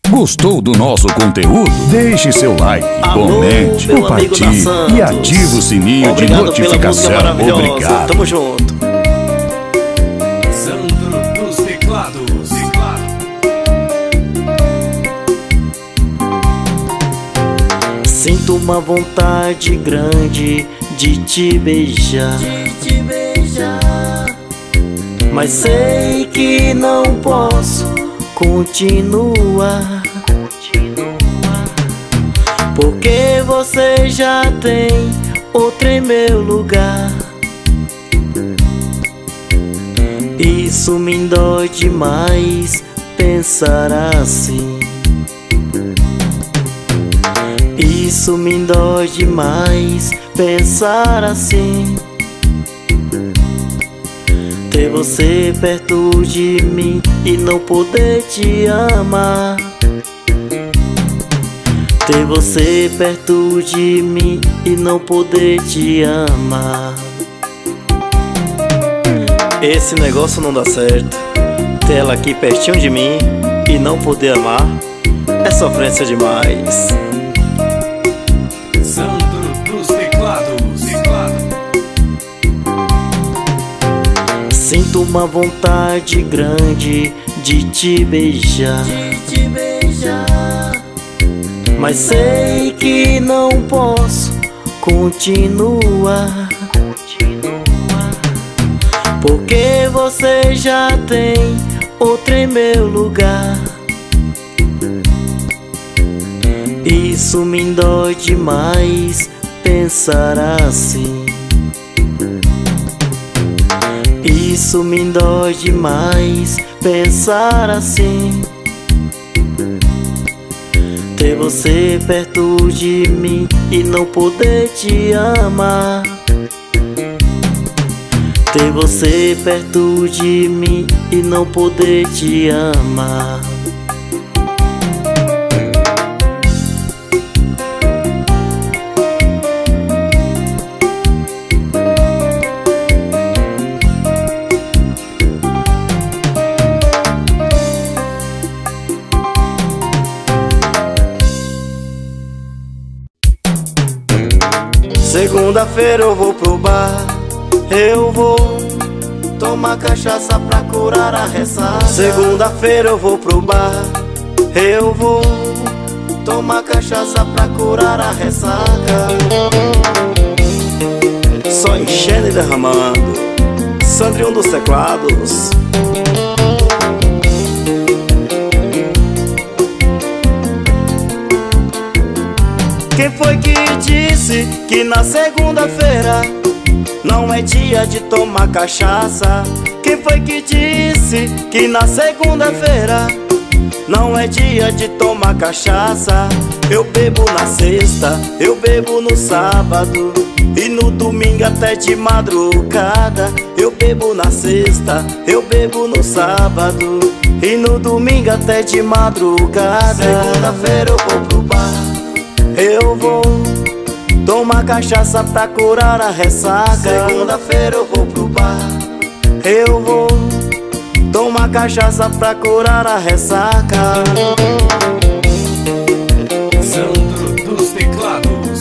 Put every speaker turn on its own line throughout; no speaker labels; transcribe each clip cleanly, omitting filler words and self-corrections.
Gostou do nosso conteúdo? Deixe seu like, comente, compartilhe e ative o sininho de notificação. Obrigado.
Tamo junto.
Sandro dos Teclados.
Sinto uma vontade grande de te beijar, mas sei que não posso continuar, porque você já tem outra em meu lugar. Isso me dói demais pensar assim. Isso me dói demais pensar assim. Ter você perto de mim e não poder te amar. Ter você perto de mim e não poder te amar. Esse negócio não dá certo. Ter ela aqui pertinho de mim e não poder amar é sofrência demais.
Sandro dos Teclados.
Sinto uma vontade grande de te beijar, mas sei que não posso continuar, porque você já tem outra em meu lugar. Isso me dói demais pensar assim. Isso me dói demais pensar assim. Ter você perto de mim e não poder te amar. Ter você perto de mim e não poder te amar. Segunda-feira eu vou pro bar, eu vou tomar cachaça pra curar a ressaca. Segunda-feira eu vou pro bar, eu vou tomar cachaça pra curar a ressaca. Só enchendo e derramando, Sandrinho dos Teclados. Quem foi que disse que na segunda-feira não é dia de tomar cachaça? Quem foi que disse que na segunda-feira não é dia de tomar cachaça? Eu bebo na sexta, eu bebo no sábado e no domingo até de madrugada. Eu bebo na sexta, eu bebo no sábado e no domingo até de madrugada. Segunda-feira eu vou pro bar, eu vou tomar cachaça pra curar a ressaca. Segunda-feira eu vou pro bar, eu vou tomar cachaça pra curar a ressaca.
Sandro dos Teclados.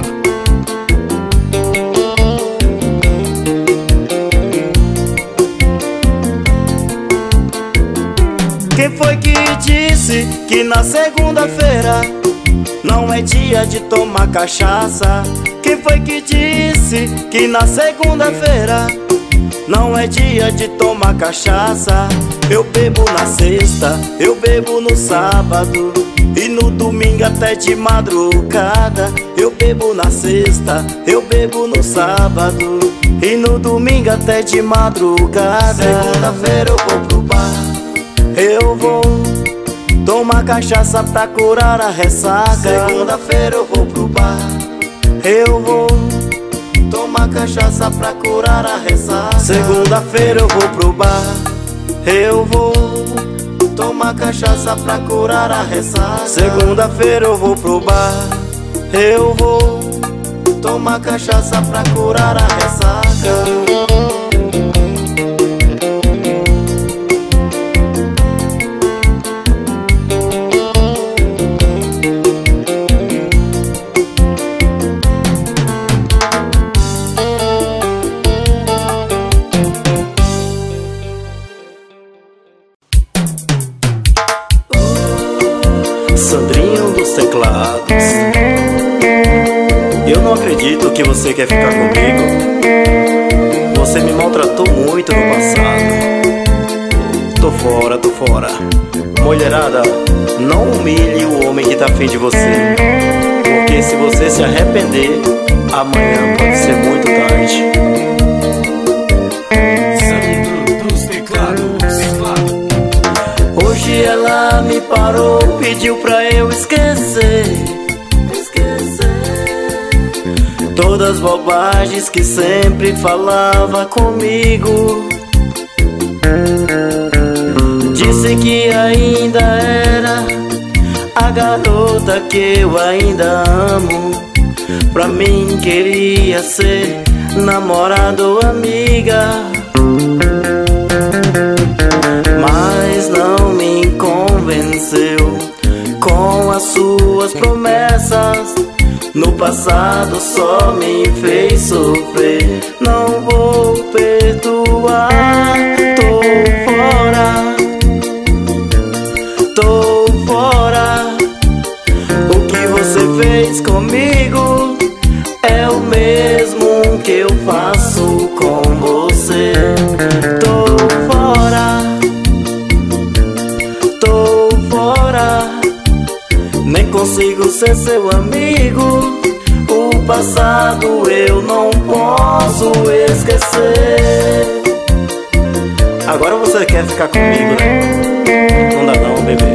Quem foi que disse que na segunda-feira não é dia de tomar cachaça? Quem foi que disse que na segunda-feira não é dia de tomar cachaça? Eu bebo na sexta, eu bebo no sábado e no domingo até de madrugada. Eu bebo na sexta, eu bebo no sábado e no domingo até de madrugada. Segunda-feira eu vou pro bar, eu vou tomar cachaça pra curar a ressaca. Segunda-feira eu vou pro bar, eu vou tomar cachaça pra curar a ressaca. Segunda-feira eu vou pro bar, eu vou tomar cachaça pra curar a ressaca. Segunda-feira eu vou pro bar, eu vou tomar cachaça pra curar a ressaca. Sandrinho dos teclados. Eu não acredito que você quer ficar comigo. Você me maltratou muito no passado. Tô fora, tô fora. Mulherada, não humilhe o homem que tá afim de você, porque se você se arrepender, amanhã pode ser muito tarde.
Sandro dos teclados.
Hoje ela me parou, pediu pra eu esquecer todas as bobagens que sempre falava comigo. Disse que ainda era a garota que eu ainda amo. Pra mim queria ser namorado ou amiga, mas não me convenceu com as suas promessas. No passado só me fez sofrer. Não vou perdoar. Tô fora, tô fora. O que você fez comigo é o mesmo que eu faço com você. Tô fora, tô fora. Nem consigo ser seu amigo. O passado eu não posso esquecer. Agora você quer ficar comigo, né? Não dá não, bebê.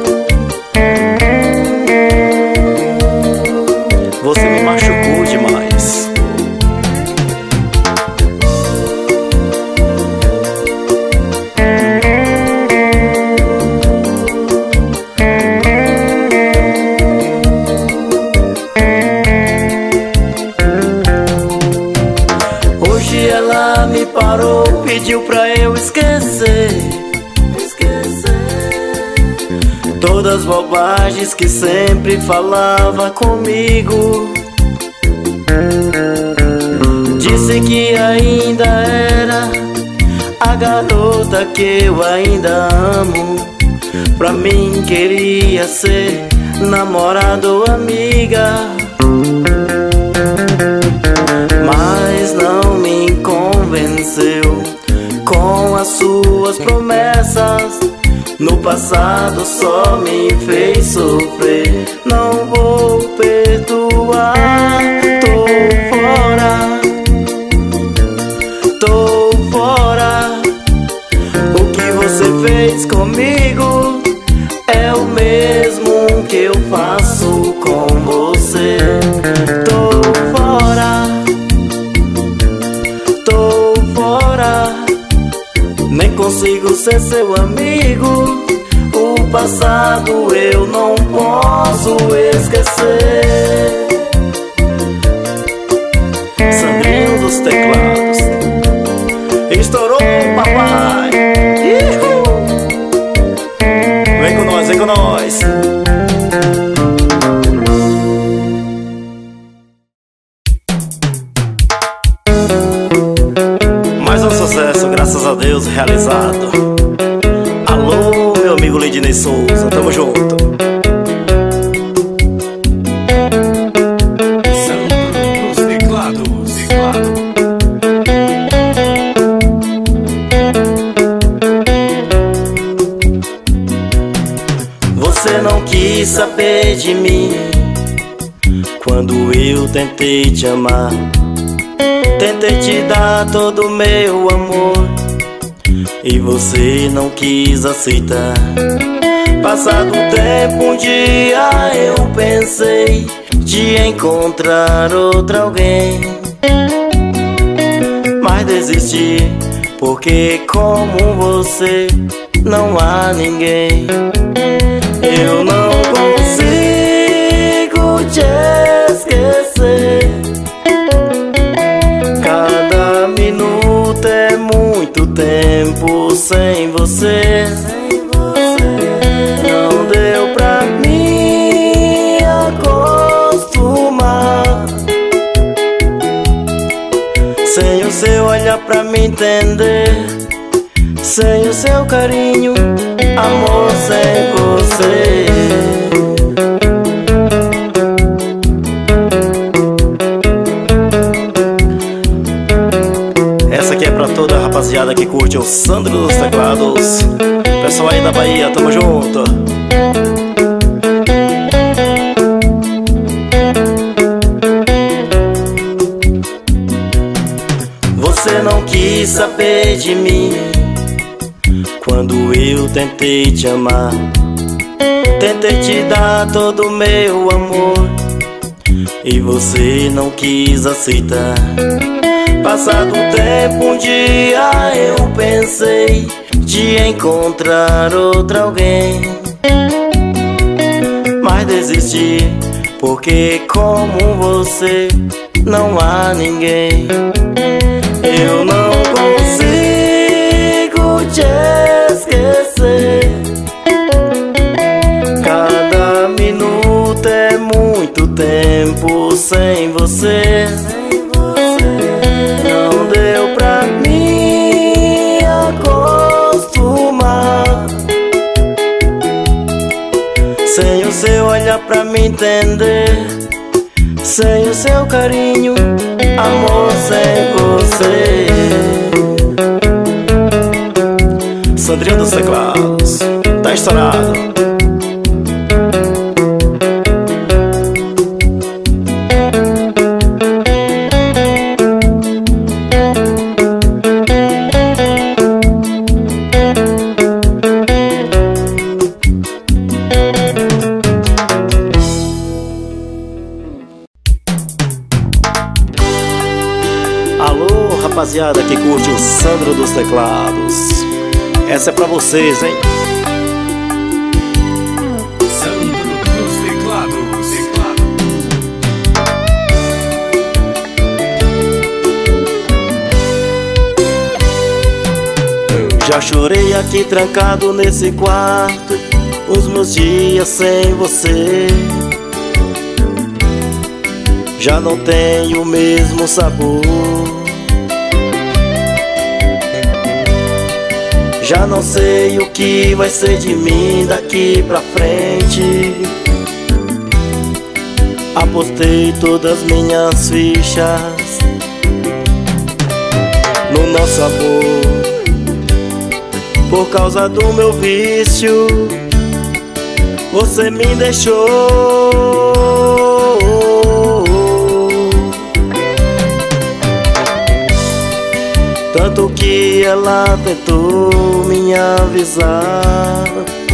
Você me machucou demais. Hoje ela me parou, pediu pra eu esquecer todas as bobagens que sempre falava comigo. Disse que ainda era a garota que eu ainda amo. Pra mim queria ser namorado ou amiga, mas não me convenceu com as suas promessas. No passado só me fez sofrer. Não vou perdoar. Tô fora, tô fora. O que você fez comigo é o mesmo que eu faço com você. Tô fora, tô fora. Nem consigo ser seu amigo. O passado eu não posso esquecer. Sandrinho dos teclados. Estourou, papai. Ihu! Vem com nós, vem com nós. Mais um sucesso, graças a Deus, realizado. Alô, meu amigo Lidney Souza, tamo junto.
Sandro dos teclados.
Você não quis saber de mim quando eu tentei te amar. Tentei te dar todo o meu amor e você não quis aceitar. Passado o tempo, um dia eu pensei de encontrar outra alguém, mas desisti, porque como você não há ninguém. Eu não consigo te esquecer. Cada minuto é muito tempo sem você. Não deu pra me acostumar. Sem o seu olhar pra me entender, sem o seu carinho, amor, sem você. saber de mim. Quando eu tentei te amar, tentei te dar todo o meu amor, e você não quis aceitar. Passado o tempo, um dia eu pensei de encontrar outra alguém, mas desisti, porque como você não há ninguém. Eu não consigo te esquecer. Cada minuto é muito tempo sem você. Não deu pra me acostumar. Sem o seu olhar pra me entender, sem o seu carinho, amor, sem você. Sandrinha dos Teclados, tá estourado. Alô, rapaziada que curte o Sandro dos Teclados, essa é pra vocês, hein?
Sandro dos Teclados.
Já chorei aqui trancado nesse quarto, os meus dias sem você. Já não tem o mesmo sabor. Já não sei o que vai ser de mim daqui pra frente. Apostei todas minhas fichas no nosso amor. Por causa do meu vício, você me deixou. Tanto que ela tentou me avisar,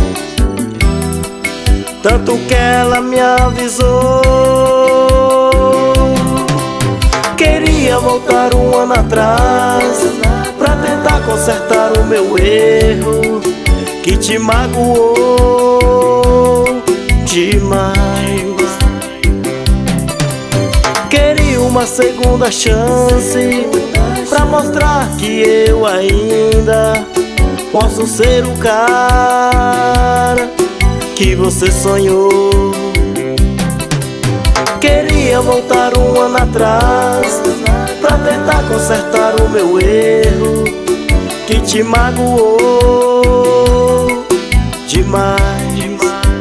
tanto que ela me avisou. Queria voltar um ano atrás pra tentar consertar o meu erro que te magoou demais. Queria uma segunda chance pra mostrar que eu ainda posso ser o cara que você sonhou. Queria voltar um ano atrás pra tentar consertar o meu erro que te magoou demais.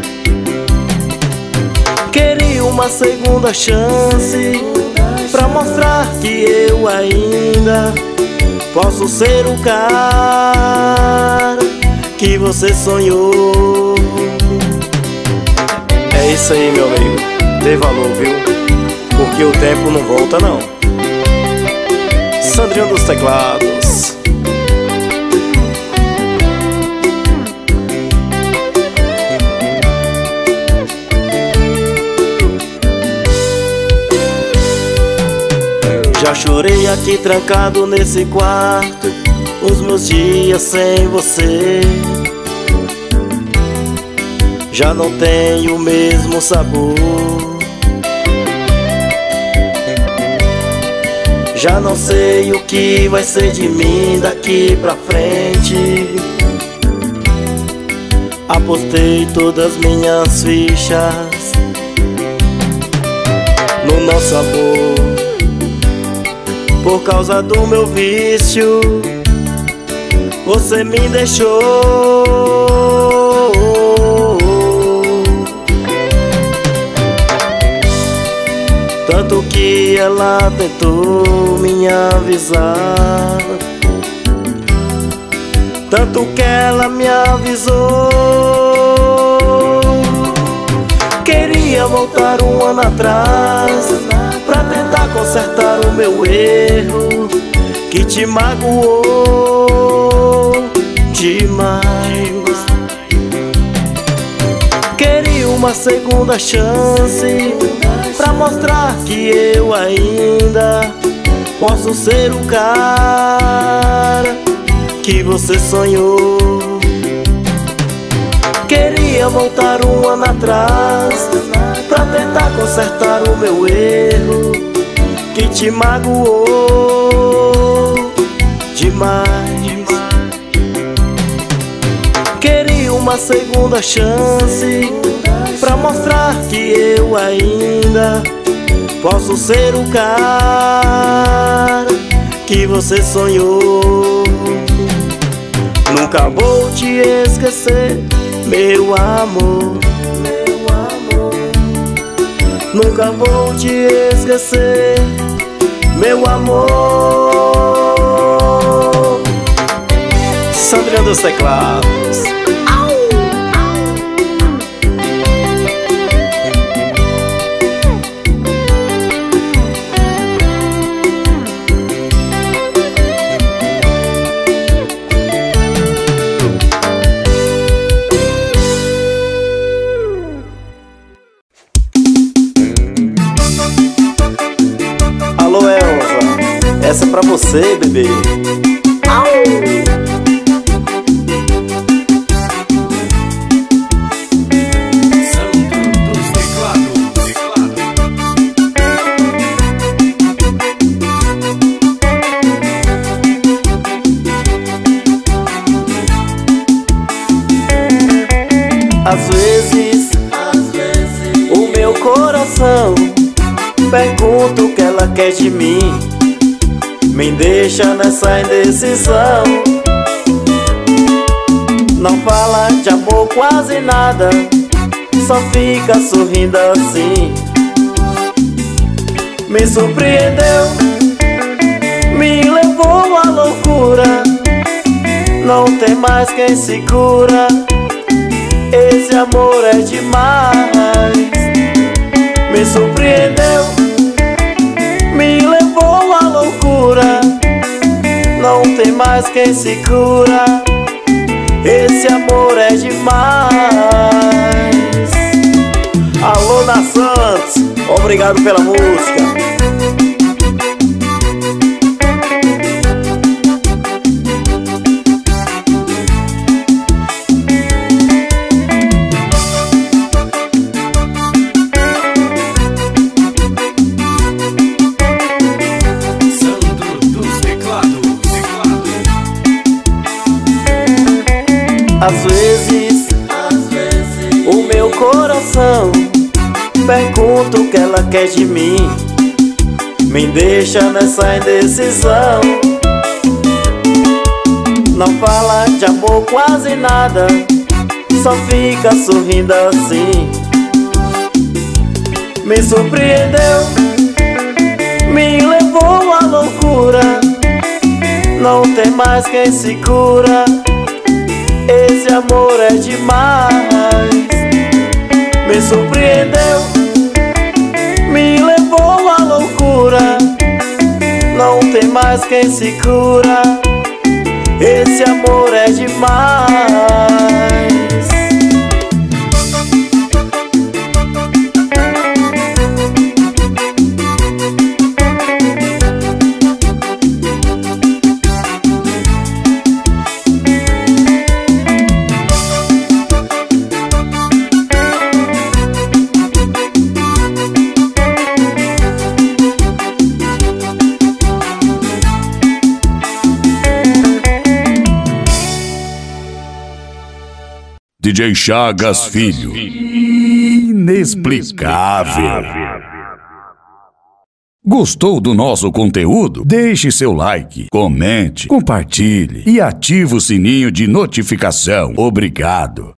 Queria uma segunda chance pra mostrar que eu ainda posso ser o cara que você sonhou. É isso aí, meu amigo, dê valor, viu? Porque o tempo não volta, não. Sandrinho dos Teclados. Já chorei aqui trancado nesse quarto, os meus dias sem você. Já não tem o mesmo sabor. Já não sei o que vai ser de mim daqui pra frente. Apostei todas minhas fichas no nosso amor. Por causa do meu vício, você me deixou. Tanto que ela tentou me avisar, tanto que ela me avisou. Queria voltar um ano atrás pra tentar consertar o meu erro que te magoou demais. Queria uma segunda chance pra mostrar que eu ainda posso ser o cara que você sonhou. Queria voltar um ano atrás pra tentar consertar o meu erro que te magoou demais. Queria uma segunda chance pra mostrar que eu ainda posso ser o cara que você sonhou. Nunca vou te esquecer, meu amor. Nunca vou te esquecer, meu amor. Sandrinha dos Teclados. Alô, Elza, essa é pra você, bebê.
Sandro dos Teclados.
Às vezes, o meu coração pergunta o que ela quer de mim, me deixa nessa indecisão. Não fala de amor quase nada, só fica sorrindo assim. Me surpreendeu, me levou à loucura. Não tem mais quem segura, esse amor é demais. Me surpreendeu, me levou à loucura. Não tem mais quem segura, esse amor é demais. Alô, Na Santos, obrigado pela música. Às vezes, o meu coração pergunta o que ela quer de mim, me deixa nessa indecisão. Não fala de amor quase nada, só fica sorrindo assim. Me surpreendeu, me levou à loucura. Não tem mais quem segura, esse amor é demais. Me surpreendeu, me levou à loucura. Não tem mais quem segura, esse amor é demais.
DJ Chagas Filho. Inexplicável. Gostou do nosso conteúdo? Deixe seu like, comente, compartilhe e ative o sininho de notificação. Obrigado.